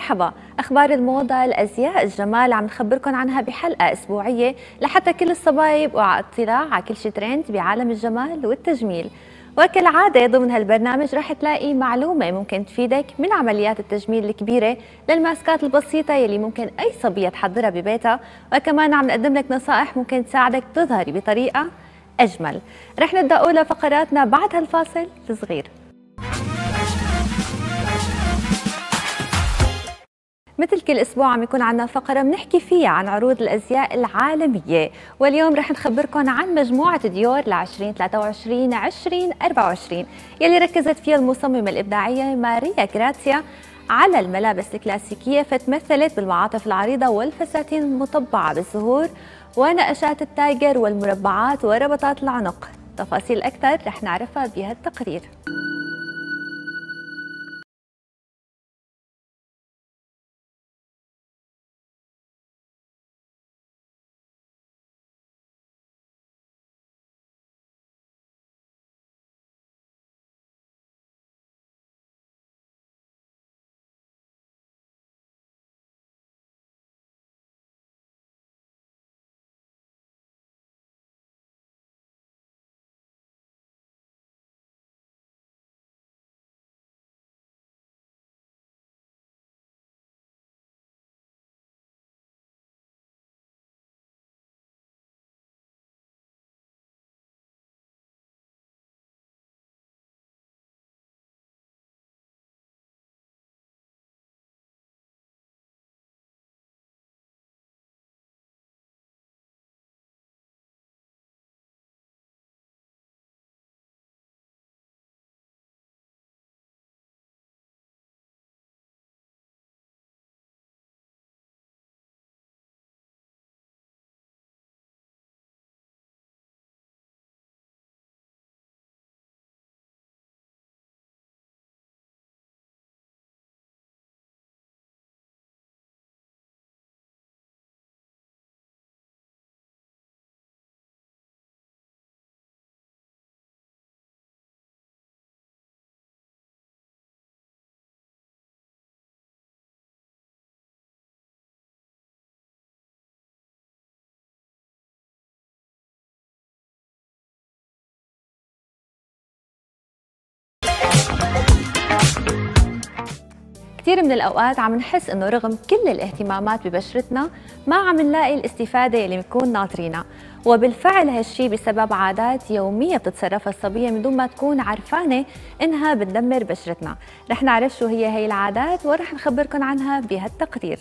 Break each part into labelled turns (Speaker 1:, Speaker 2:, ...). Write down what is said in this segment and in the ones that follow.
Speaker 1: مرحبا. أخبار الموضة، الأزياء، الجمال عم نخبركم عنها بحلقة أسبوعية لحتى كل الصبايا يبقوا على اطلاع على كل شي ترند بعالم الجمال والتجميل. وكالعادة ضمن هالبرنامج رح تلاقي معلومة ممكن تفيدك من عمليات التجميل الكبيرة للماسكات البسيطة يلي ممكن أي صبية تحضرها ببيتها، وكمان عم نقدم لك نصائح ممكن تساعدك تظهري بطريقة أجمل. رح نبدأ أولى فقراتنا بعد هالفاصل الصغير. مثل كل أسبوع عم يكون عنا فقرة بنحكي فيها عن عروض الأزياء العالمية، واليوم رح نخبركم عن مجموعة ديور ل 2023-2024 يلي ركزت فيها المصممة الإبداعية ماريا غراتسيا على الملابس الكلاسيكية، فتمثلت بالمعاطف العريضة والفساتين المطبعة بالزهور ونقشات التايجر والمربعات وربطات العنق. تفاصيل أكثر رح نعرفها بهالتقرير. كثير من الأوقات عم نحس إنه رغم كل الاهتمامات ببشرتنا ما عم نلاقي الاستفادة اللي بنكون ناطرينها، وبالفعل هالشي بسبب عادات يومية بتتصرفها الصبية من دون ما تكون عرفانة إنها بتدمر بشرتنا. رح نعرف شو هي العادات ورح نخبركم عنها بهالتقرير.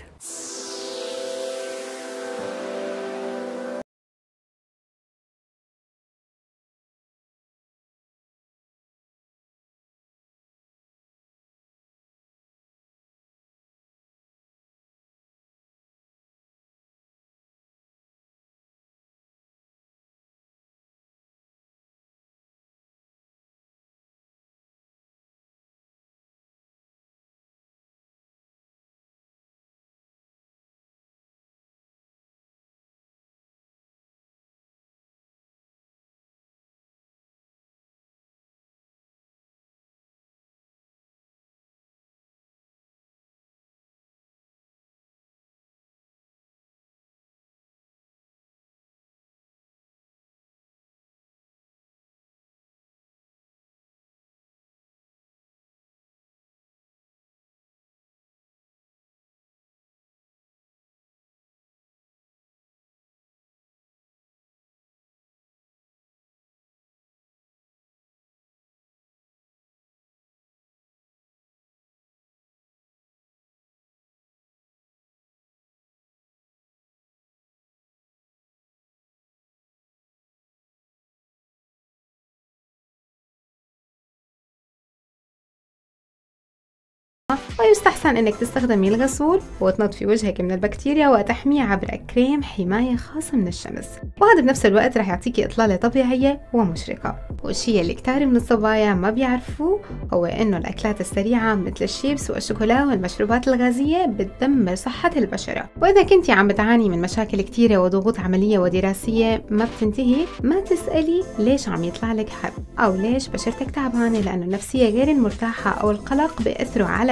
Speaker 2: ويستحسن انك تستخدمي الغسول وتنظفي وجهك من البكتيريا وتحميه عبر كريم حماية خاصة من الشمس، وهذا بنفس الوقت رح يعطيكي إطلالة طبيعية ومشرقة. والشيء اللي كتير من الصبايا ما بيعرفوه هو انه الاكلات السريعة مثل الشيبس والشوكولا والمشروبات الغازية بتدمر صحة البشرة. واذا كنتي عم بتعاني من مشاكل كتيرة وضغوط عملية ودراسية ما بتنتهي، ما تسألي ليش عم يطلع لك حب او ليش بشرتك تعبانة، لانه النفسية غير المرتاحة او القلق بيأثروا على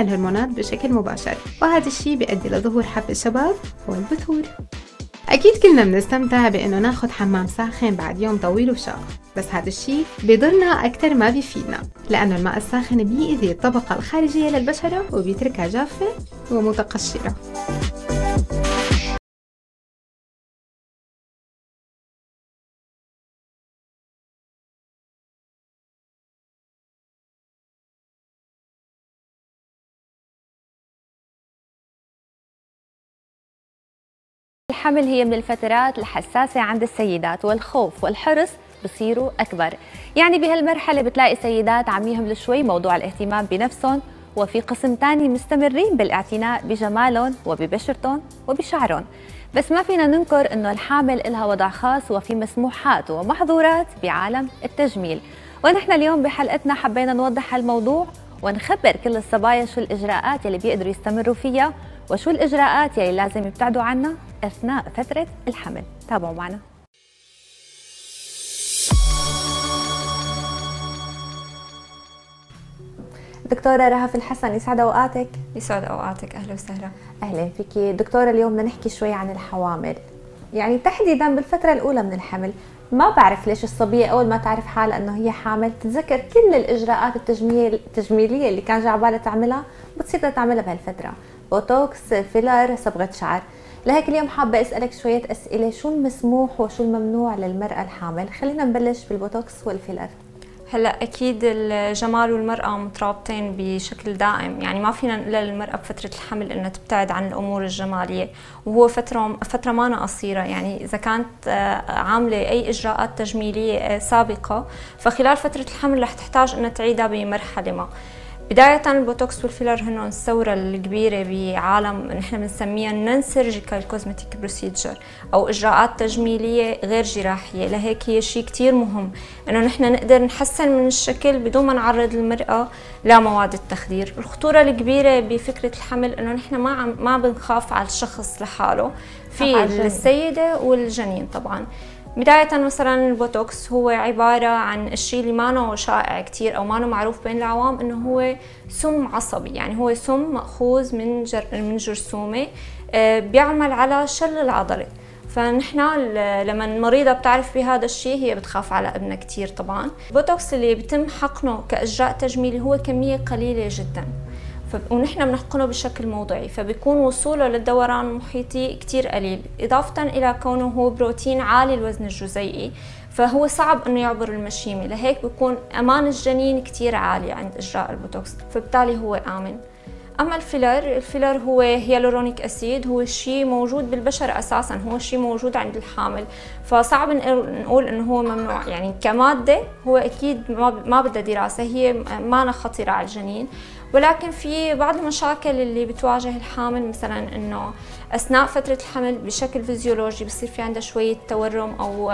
Speaker 2: الهرمونات بشكل مباشر، وهذا الشيء بيؤدي لظهور حب الشباب والبثور. أكيد كلنا بنستمتع بأنه ناخد حمام ساخن بعد يوم طويل وشاق، بس هذا الشيء بيضرنا أكتر ما بيفيدنا، لأنه الماء الساخن بيأذي الطبقة الخارجية للبشرة وبيتركها جافة ومتقشرة.
Speaker 1: الحمل هي من الفترات الحساسة عند السيدات، والخوف والحرص بصيروا أكبر. يعني بهالمرحلة بتلاقي السيدات عم يهملوا شوي موضوع الاهتمام بنفسهم، وفي قسم تاني مستمرين بالاعتناء بجمالهم وببشرتهم وبشعرهم. بس ما فينا ننكر إنه الحامل إلها وضع خاص وفي مسموحات ومحظورات بعالم التجميل، ونحن اليوم بحلقتنا حبينا نوضح هالموضوع ونخبر كل الصبايا شو الإجراءات يلي بيقدروا يستمروا فيها وشو الإجراءات يلي لازم يبتعدوا عنها أثناء فترة الحمل. تابعوا معنا. دكتورة رهف الحسن، يسعد أوقاتك.
Speaker 3: يسعد أوقاتك، أهلا وسهلا.
Speaker 1: أهلا فيكي دكتورة. اليوم بدنا نحكي شوي عن الحوامل، يعني تحديدا بالفترة الأولى من الحمل. ما بعرف ليش الصبية أول ما تعرف حالها إنه هي حامل تتذكر كل الإجراءات التجميلية اللي كان جا بالها تعملها بتصير تعملها بهالفترة، بوتوكس، فيلر، صبغة شعر. لهيك اليوم حابة أسألك شوية أسئلة، شو المسموح وشو الممنوع للمرأة الحامل؟ خلينا نبلش بالبوتوكس والفيلر.
Speaker 3: هلا اكيد الجمال والمراه مترابطين بشكل دائم، يعني ما فينا نقول للمراه بفتره الحمل انها تبتعد عن الامور الجماليه، وهو فتره ما قصيره. يعني اذا كانت عامله اي اجراءات تجميليه سابقه فخلال فتره الحمل رح تحتاج انها تعيدها بمرحله ما. بداية البوتوكس والفيلر هن الثورة الكبيرة بعالم نحن بنسميها نون سيرجيكال كوزمتيك بروسيجر أو إجراءات تجميلية غير جراحية. لهيك هي شيء كتير مهم إنه نحن نقدر نحسن من الشكل بدون ما نعرض المرأة لمواد التخدير. الخطورة الكبيرة بفكرة الحمل إنه نحن ما بنخاف على الشخص لحاله، في السيدة والجنين طبعا. بداية مثلا البوتوكس هو عبارة عن الشيء اللي ما شائع كتير أو ما معروف بين العوام، إنه هو سم عصبي. يعني هو سم مأخوذ من جرثومة بيعمل على شل العضلة. فنحن لما المريضة بتعرف بهذا الشيء هي بتخاف على ابنها كتير. طبعا البوتوكس اللي بيتم حقنه كإجراء تجميلي هو كمية قليلة جدا، ونحن بنحقنه بشكل موضعي، فبيكون وصوله للدوران المحيطي كتير قليل، إضافة إلى كونه هو بروتين عالي الوزن الجزيئي، فهو صعب إنه يعبر المشيمة. لهيك بيكون أمان الجنين كتير عالي عند إجراء البوتوكس، فبالتالي هو آمن. أما الفيلر هو هيالورونيك أسيد، هو شيء موجود بالبشر أساساً، هو شيء موجود عند الحامل، فصعب نقول إنه هو ممنوع. يعني كمادة هو أكيد ما بدها دراسة، هي ما خطيرة على الجنين، ولكن في بعض المشاكل اللي بتواجه الحامل، مثلا انه اثناء فتره الحمل بشكل فيزيولوجي بصير في عندها شويه تورم او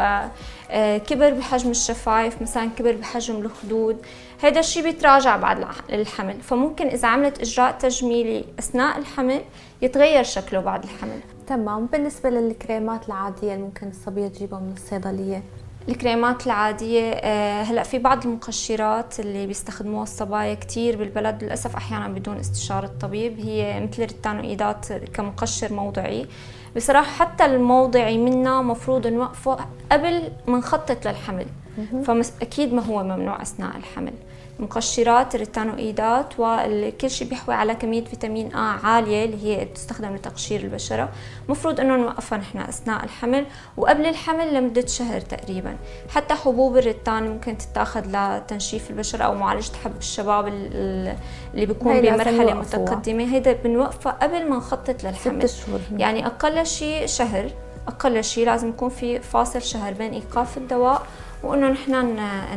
Speaker 3: كبر بحجم الشفايف، مثلا كبر بحجم الخدود. هذا الشيء بيتراجع بعد الحمل، فممكن اذا عملت اجراء تجميلي اثناء الحمل يتغير شكله بعد الحمل.
Speaker 1: تمام. بالنسبه للكريمات العاديه اللي ممكن الصبيه تجيبها من الصيدليه،
Speaker 3: الكريمات العادية هلأ في بعض المقشرات اللي بيستخدموها الصبايا كتير بالبلد للأسف أحيانا بدون استشارة الطبيب، هي مثل الريتانوئيدات كمقشر موضعي. بصراحة حتى الموضعي منه مفروض نوقفه قبل ما نخطط للحمل، فأكيد ما هو ممنوع أثناء الحمل. مقشرات الريتانوئيدات وكل شيء بيحوي على كمية فيتامين A عالية اللي هي بتستخدم لتقشير البشرة، مفروض انه نوقفها نحن اثناء الحمل وقبل الحمل لمدة شهر تقريبا. حتى حبوب الريتان ممكن تتاخذ لتنشيف البشرة او معالجة حب الشباب اللي بيكون بمرحلة متقدمة، هيدا بنوقفها قبل ما نخطط للحمل.
Speaker 1: 6 شهور
Speaker 3: يعني اقل شيء شهر، اقل شيء لازم يكون في فاصل شهر بين ايقاف الدواء وانه نحن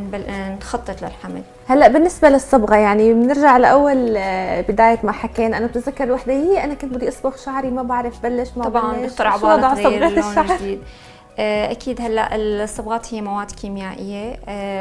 Speaker 3: نخطط للحمل.
Speaker 1: هلا بالنسبه للصبغه، يعني بنرجع لاول بدايه ما حكينا. انا بتذكر الوحده هي انا كنت بدي اصبغ شعري ما بعرف بلش ما
Speaker 3: طبعا
Speaker 1: بلش،
Speaker 3: دكتور عبالة تغير اللون
Speaker 1: الشعر
Speaker 3: الجديد. اكيد هلا الصبغات هي مواد كيميائيه،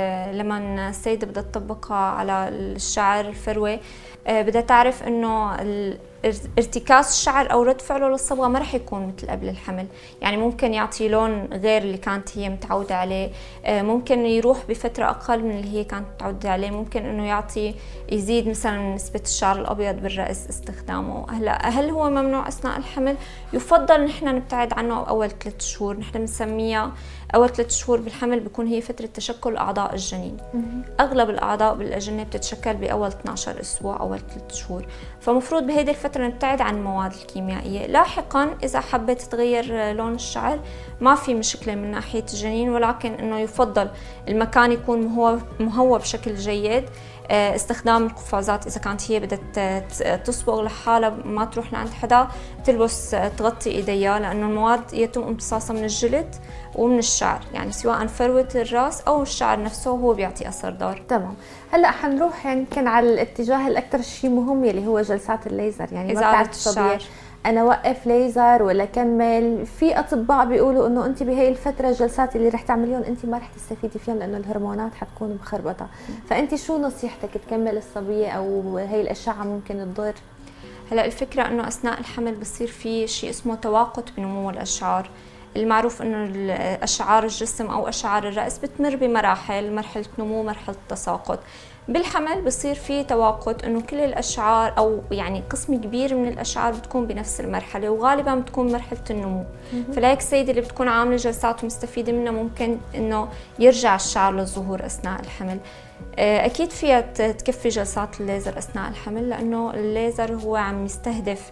Speaker 3: لما السيده بدها تطبقها على الشعر الفروه بدها تعرف انه ارتكاز الشعر او رد فعله للصبغه ما رح يكون مثل قبل الحمل، يعني ممكن يعطي لون غير اللي كانت هي متعوده عليه، ممكن يروح بفتره اقل من اللي هي كانت متعوده عليه، ممكن انه يزيد مثلا نسبه الشعر الابيض بالراس استخدامه. هلا هل هو ممنوع اثناء الحمل؟ يفضل نحن نبتعد عنه اول 3 شهور، نحن بنسميها اول 3 شهور بالحمل بيكون هي فتره تشكل اعضاء الجنين. اغلب الاعضاء بالاجنه بتتشكل باول 12 اسبوع، اول 3 شهور، فمفروض بهيدي الفتره نبتعد عن المواد الكيميائيه. لاحقا اذا حبيت تغير لون الشعر ما في مشكله من ناحيه الجنين، ولكن انه يفضل المكان يكون مهوى بشكل جيد. استخدام القفازات اذا كانت هي بدها تصبغ لحالها ما تروح لعند حدا، تلبس تغطي ايديها، لانه المواد يتم امتصاصها من الجلد ومن الشعر، يعني سواء فروه الراس او الشعر نفسه هو بيعطي اثر ضار.
Speaker 1: تمام. هلا حنروح يمكن على الاتجاه الاكثر شيء مهم اللي هو جلسات الليزر، يعني ما بتعرف الشعر انا وقف ليزر ولا كمل. في اطباء بيقولوا انه انت بهي الفتره الجلسات اللي رح تعمليهم انت ما رح تستفيدي فيهم لانه الهرمونات حتكون مخربطه، فانت شو نصيحتك تكمل الصبيه او هي الاشعه ممكن تضر؟
Speaker 3: هلا الفكره انه اثناء الحمل بصير في شيء اسمه توقت بنمو الاشعار. المعروف انه اشعار الجسم او اشعار الراس بتمر بمراحل، مرحله نمو، مرحله تساقط. بالحمل بصير في توقت انه كل الاشعار او يعني قسم كبير من الاشعار بتكون بنفس المرحله، وغالبا بتكون مرحله النمو. فلهيك السيده اللي بتكون عامله جلسات ومستفيده منها ممكن انه يرجع الشعر للظهور اثناء الحمل. اكيد فيها تكفي جلسات الليزر اثناء الحمل، لانه الليزر هو عم يستهدف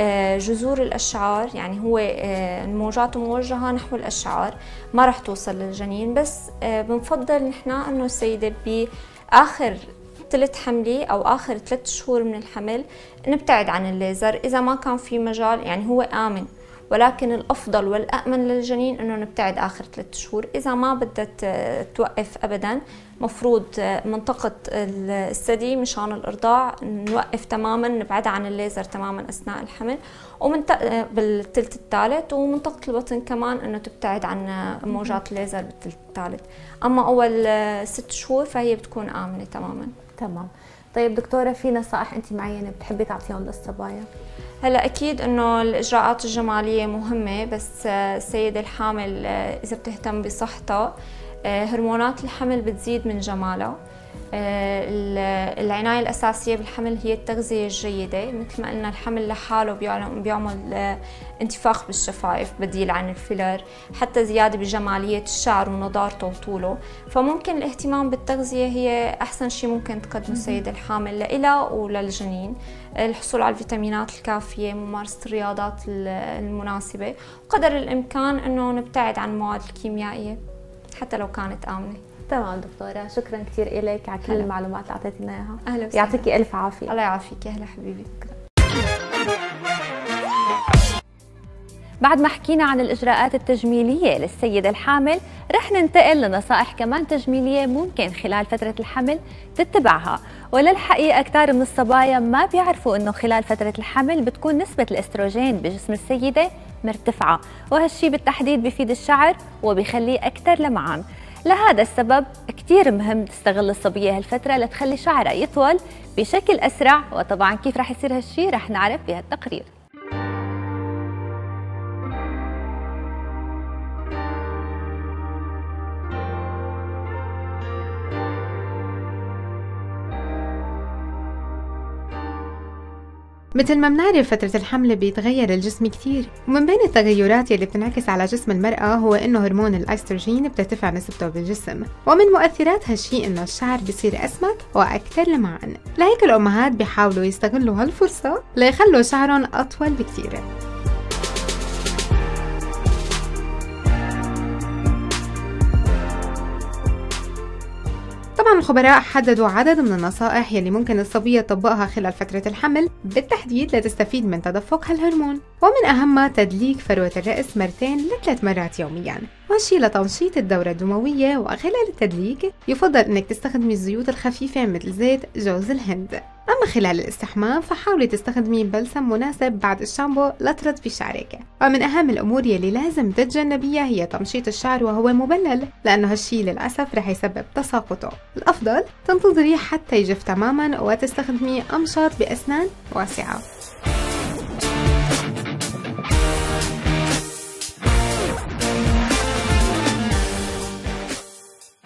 Speaker 3: جذور الاشعار، يعني هو موجاته موجهه نحو الاشعار، ما راح توصل للجنين. بس بنفضل نحن انه السيده باخر ثلث حملي او اخر 3 شهور من الحمل نبتعد عن الليزر اذا ما كان في مجال، يعني هو امن، ولكن الافضل والامن للجنين انه نبتعد اخر 3 شهور. اذا ما بدها توقف ابدا مفروض منطقه الثدي مشان الارضاع نوقف تماما، نبعد عن الليزر تماما اثناء الحمل، بالثلث الثالث، ومنطقه البطن كمان انه تبتعد عن موجات الليزر بالثلث الثالث. اما اول 6 شهور فهي بتكون امنه تماما.
Speaker 1: تمام. طيب دكتوره، في نصائح انت معينه بتحبي تعطيهم للصبايا؟
Speaker 3: هلا اكيد انه الاجراءات الجماليه مهمه، بس السيده الحامل اذا بتهتم بصحتها هرمونات الحمل بتزيد من جمالها. العناية الأساسية بالحمل هي التغذية الجيدة، مثل ما قلنا الحمل لحاله بيعمل انتفاخ بالشفائف بديل عن الفيلر، حتى زيادة بجمالية الشعر ونضارته وطوله. فممكن الاهتمام بالتغذية هي أحسن شيء ممكن تقدمه السيدة الحامل لإلها وللجنين، الحصول على الفيتامينات الكافية، ممارسة الرياضات المناسبة، وقدر الإمكان أنه نبتعد عن المواد الكيميائية حتى لو كانت آمنة.
Speaker 1: تمام دكتورة، شكرا كثير لك على كل المعلومات اللي اعطيتينا اياها.
Speaker 3: اهلا وسهلا.
Speaker 1: يعطيكي الف عافية.
Speaker 3: الله يعافيك. اهلا حبيبي.
Speaker 1: بعد ما حكينا عن الإجراءات التجميلية للسيدة الحامل، رح ننتقل لنصائح كمان تجميلية ممكن خلال فترة الحمل تتبعها. وللحقيقة كتار من الصبايا ما بيعرفوا إنه خلال فترة الحمل بتكون نسبة الأستروجين بجسم السيدة مرتفعة، وهالشي بالتحديد بيفيد الشعر وبيخليه أكثر لمعان. لهذا السبب كتير مهم تستغل الصبية هالفترة لتخلي شعرها يطول بشكل أسرع، وطبعا كيف رح يصير هالشي رح نعرف بهالتقرير.
Speaker 2: مثل ما بنعرف فترة الحمل بيتغير الجسم كتير، ومن بين التغيرات اللي بتنعكس على جسم المرأة هو إنه هرمون الأستروجين بترتفع نسبته بالجسم، ومن مؤثرات هالشي إنه الشعر بيصير أسمك وأكثر لمعان. لهيك الأمهات بيحاولوا يستغلوا هالفرصة ليخلوا شعرهم أطول بكتير. طبعا الخبراء حددوا عدد من النصائح يلي ممكن الصبية تطبقها خلال فترة الحمل بالتحديد لتستفيد من تدفق هالهرمون، ومن أهمها تدليك فروة الرأس 2 ل3 مرات يوميا، وهالشي لتنشيط الدورة الدموية. وخلال التدليك يفضل انك تستخدمي الزيوت الخفيفة مثل زيت جوز الهند. أما خلال الاستحمام فحاولي تستخدمي بلسم مناسب بعد الشامبو لترطبي شعرك. ومن أهم الأمور يلي لازم تتجنبيها هي تمشيط الشعر وهو مبلل، لأنه هالشي للأسف رح يسبب تساقطه. الأفضل تنتظري حتى يجف تماما وتستخدمي أمشاط بأسنان واسعة.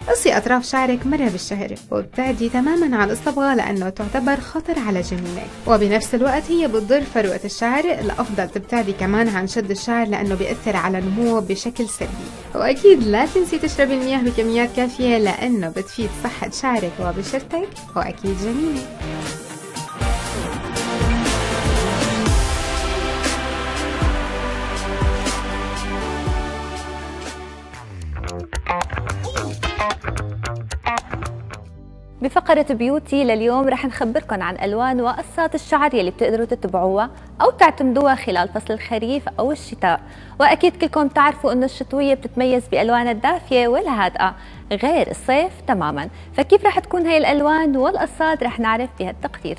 Speaker 2: قصي أطراف شعرك مرة بالشهر وابتعدي تماما عن الصبغة لأنه تعتبر خطر على جنينك، وبنفس الوقت هي بتضر فروة الشعر. الأفضل تبتعدي كمان عن شد الشعر لأنه بيأثر على نموه بشكل سلبي. وأكيد لا تنسي تشربي المياه بكميات كافية لأنه بتفيد صحة شعرك وبشرتك وأكيد جنينك.
Speaker 1: بفقرة بيوتي لليوم رح نخبركن عن ألوان وقصات الشعر يلي بتقدروا تتبعوها أو تعتمدوها خلال فصل الخريف أو الشتاء. وأكيد كلكم تعرفوا أنه الشتوية بتتميز بألوانها الدافية والهادئة غير الصيف تماما، فكيف رح تكون هاي الألوان والقصات رح نعرف بهالتقرير.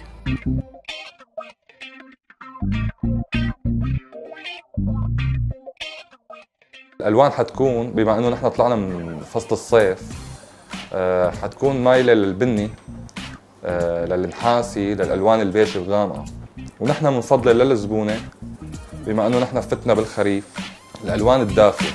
Speaker 4: الألوان حتكون بما أنه نحن طلعنا من فصل الصيف حتكون مايلة للبني، للنحاسي، للألوان البيج الغامقة، ونحن بنفضل للزبونة بما أنه نحن فتنا بالخريف الألوان الدافية.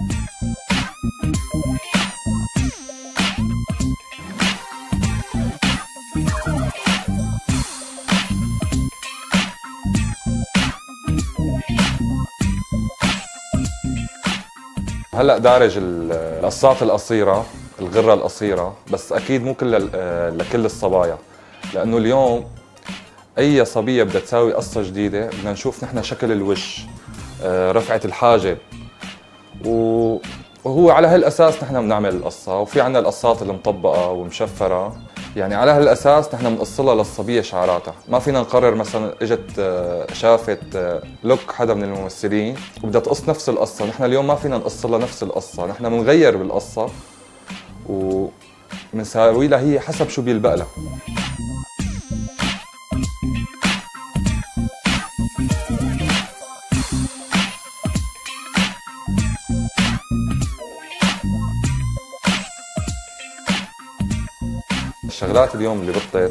Speaker 4: هلا دارج القصات القصيرة، الغرة القصيرة، بس أكيد مو لكل الصبايا، لأنه اليوم أي صبية بدها تساوي قصة جديدة بدنا نشوف نحن شكل الوش، رفعة الحاجب، وهو على هالأساس نحن بنعمل القصة. وفي عنا القصات المطبقة ومشفرة، يعني على هالأساس نحن بنقصلها للصبية شعراتها. ما فينا نقرر مثلا اجت شافت لوك حدا من الممثلين وبدها تقص نفس القصة، نحن اليوم ما فينا نقص لها نفس القصة، نحن بنغير بالقصة ومنساوي لها هي حسب شو بيلبق لها. الشغلات اليوم اللي بطلت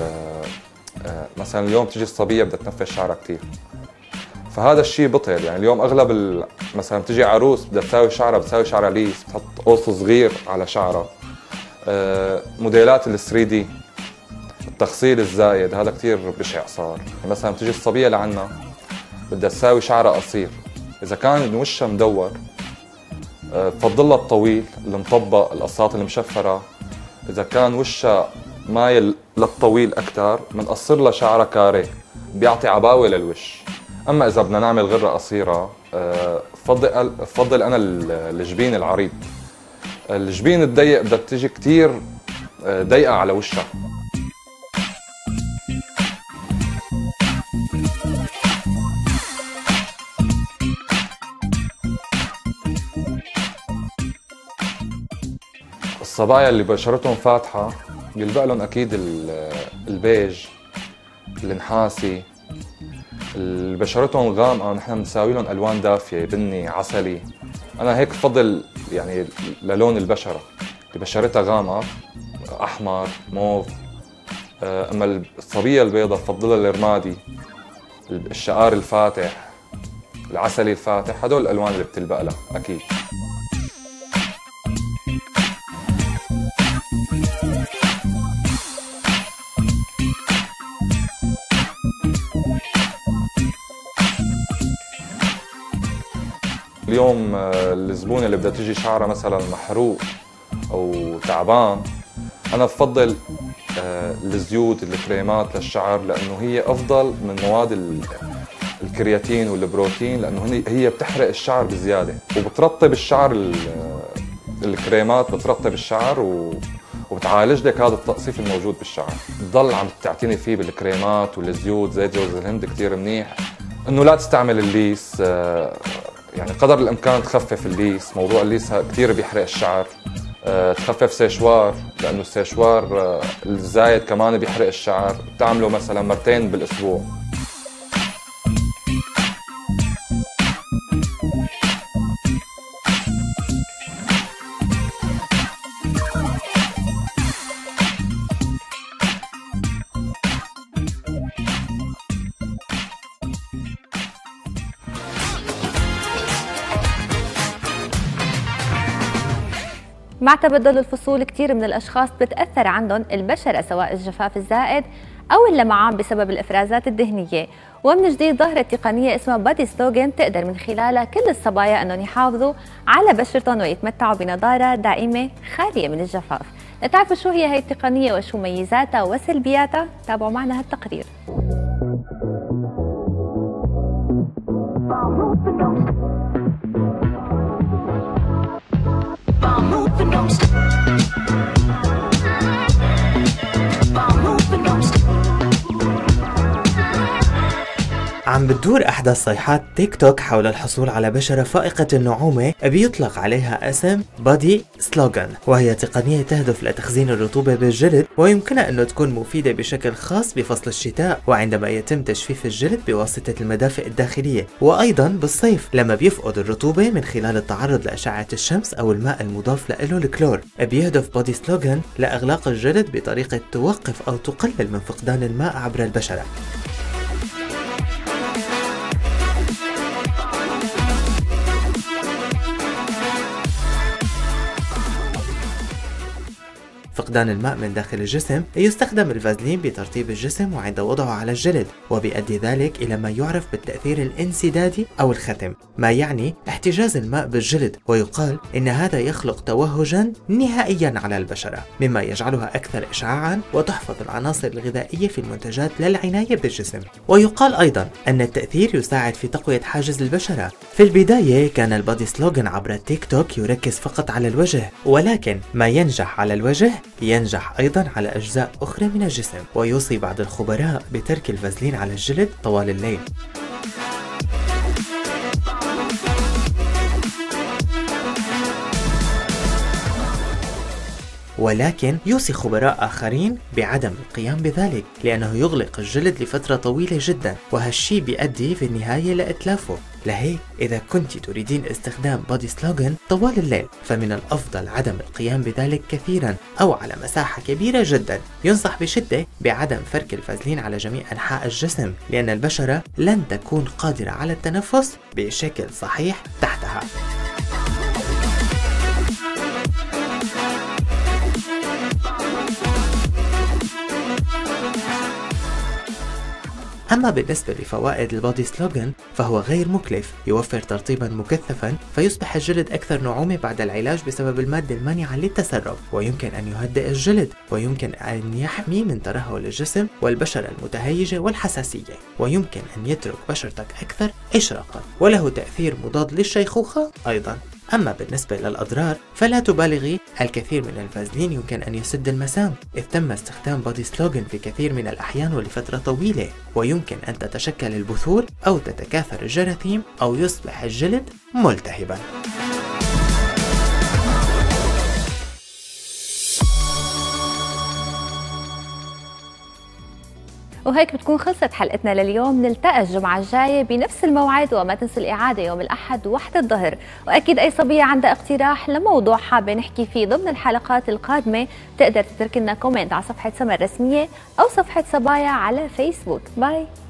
Speaker 4: مثلا اليوم تجي الصبية بدها تنفش شعرها كثير، فهذا الشيء بطل. يعني اليوم اغلب مثلا تجي عروس بدها تساوي شعرها، بتساوي شعرها ليس، بتحط قوس صغير على شعرها. موديلات ال 3D، التخصيل الزايد هذا كثير بشع صار. مثلا بتجي الصبية لعنا بدها تساوي شعرها قصير، اذا كان وشها مدور بفضلها الطويل المطبق، القصات المشفرة. اذا كان وشها مايل للطويل اكثر بنقصر لها شعرها كاري، بيعطي عباوه للوش. اما اذا بدنا نعمل غره قصيره بفضل انا الجبين العريض. الجبين الضيق بدها تيجي كثير ضيقه على وشها. الصبايا اللي بشرتهم فاتحة بيلبق لهم أكيد البيج، النحاسي. اللي بشرتهم غامقة نحن بنساوي لهم ألوان دافية، بني، عسلي. أنا هيك بفضل يعني للون البشرة اللي بشرتها غامقة، أحمر، موف. أما الصبية البيضاء بفضلها الرمادي، الشقار الفاتح، العسلي الفاتح. هدول الألوان اللي بتلبق لها أكيد. اليوم الزبونة اللي بدها تيجي شعرها مثلا محروق او تعبان، انا بفضل الزيوت، الكريمات للشعر، لانه هي افضل من مواد الكرياتين والبروتين، لانه هي بتحرق الشعر بزياده وبترطب الشعر. الكريمات بترطب الشعر وبتعالج لك هذا التقصيف الموجود بالشعر. بتضل عم تعتني فيه بالكريمات والزيوت، زيت جوز الهند كثير منيح. انه لا تستعمل الليس، يعني قدر الامكان تخفف الليس. موضوع الليس كثير بيحرق الشعر. تخفف سيشوار، لانه السيشوار الزايد كمان بيحرق الشعر. بتعمله مثلا مرتين بالاسبوع.
Speaker 1: مع تبدل الفصول كتير من الأشخاص بتأثر عندهم البشرة، سواء الجفاف الزائد أو اللمعان بسبب الإفرازات الدهنية. ومن جديد ظهرت تقنية اسمها بادي سلوغن تقدر من خلالها كل الصبايا أنهم يحافظوا على بشرتهم ويتمتعوا بنضارة دائمة خالية من الجفاف. لتعرفوا شو هي التقنية وشو ميزاتها وسلبياتها، تابعوا معنا هالتقرير.
Speaker 5: عم بتدور أحدث صيحات تيك توك حول الحصول على بشرة فائقة النعومة بيطلق عليها اسم بادي سلوغن، وهي تقنية تهدف لتخزين الرطوبة بالجلد، ويمكنها أنه تكون مفيدة بشكل خاص بفصل الشتاء وعندما يتم تجفيف الجلد بواسطة المدافئ الداخلية، وأيضا بالصيف لما بيفقد الرطوبة من خلال التعرض لأشعة الشمس أو الماء المضاف له الكلور. بيهدف بادي سلوغن لإغلاق الجلد بطريقة توقف أو تقلل من فقدان الماء عبر البشرة. فقدان الماء من داخل الجسم، يستخدم الفازلين بترطيب الجسم وعند وضعه على الجلد، وبيؤدي ذلك إلى ما يعرف بالتأثير الانسدادي أو الختم، ما يعني احتجاز الماء بالجلد، ويقال إن هذا يخلق توهجا نهائيا على البشرة، مما يجعلها أكثر إشعاعا وتحفظ العناصر الغذائية في المنتجات للعناية بالجسم. ويقال أيضا أن التأثير يساعد في تقوية حاجز البشرة. في البداية كان البادي سلوغن عبر التيك توك يركز فقط على الوجه، ولكن ما ينجح على الوجه ينجح أيضا على أجزاء أخرى من الجسم. ويوصي بعض الخبراء بترك الفازلين على الجلد طوال الليل. ولكن يوصي خبراء آخرين بعدم القيام بذلك، لأنه يغلق الجلد لفترة طويلة جدا، وهالشي بيؤدي في النهاية لإتلافه. لهيك إذا كنت تريدين استخدام بادي سلوغن طوال الليل فمن الأفضل عدم القيام بذلك كثيرا أو على مساحة كبيرة جدا. ينصح بشدة بعدم فرك الفازلين على جميع أنحاء الجسم، لأن البشرة لن تكون قادرة على التنفس بشكل صحيح تحتها. أما بالنسبة لفوائد البادي سلوغن فهو غير مكلف، يوفر ترطيبا مكثفا فيصبح الجلد أكثر نعومة بعد العلاج بسبب المادة المانعة للتسرب، ويمكن أن يهدئ الجلد، ويمكن أن يحمي من ترهل الجسم والبشرة المتهيجة والحساسية، ويمكن أن يترك بشرتك أكثر إشراقا، وله تأثير مضاد للشيخوخة أيضا. أما بالنسبة للأضرار فلا تبالغي، الكثير من الفازلين يمكن أن يسد المسام، إذ تم استخدام بادي سلوغن في كثير من الأحيان ولفترة طويلة، ويمكن أن تتشكل البثور أو تتكاثر الجراثيم أو يصبح الجلد ملتهبا.
Speaker 1: وهيك بتكون خلصت حلقتنا لليوم. نلتقى الجمعة الجاية بنفس الموعد، وما تنسوا الإعادة يوم الأحد 1 الظهر. وأكيد أي صبية عندها اقتراح لموضوع حابة نحكي فيه ضمن الحلقات القادمة تقدر تترك لنا كومنت على صفحة سما الرسمية أو صفحة صبايا على فيسبوك. باي.